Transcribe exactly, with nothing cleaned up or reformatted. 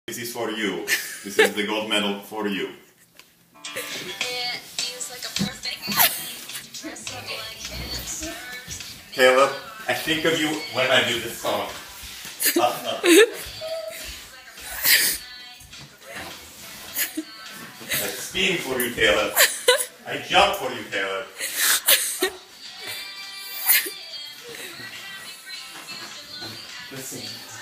This is for you. This is the gold medal for you. It feels like a perfect dress up like it serves. Caleb, I think of you when I do this song. Uh, uh. I spin for you, Caleb. I jump for you, Caleb. Listen.